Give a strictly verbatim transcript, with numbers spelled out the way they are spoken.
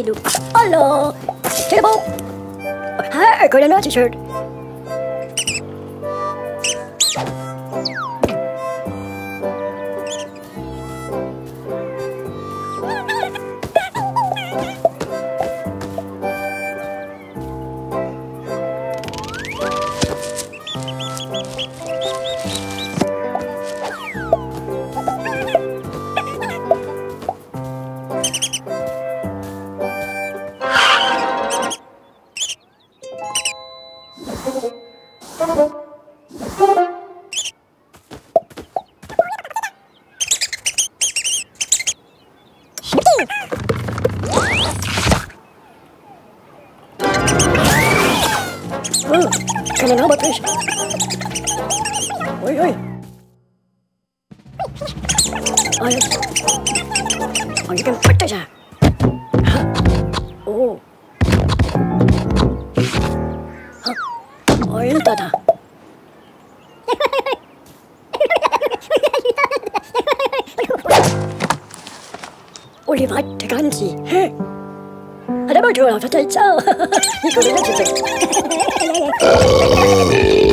do. Hello! Take a boat! Hi, got a naughty shirt. Oh, kan een albert fish. Oi, oi. Oh, yes. Oh, you can put this out. Huh? Oh. Huh? Oh, yun tata. Ôi, vạch thì cái gì? Ada baju lah, betul. Ikut dia cerita.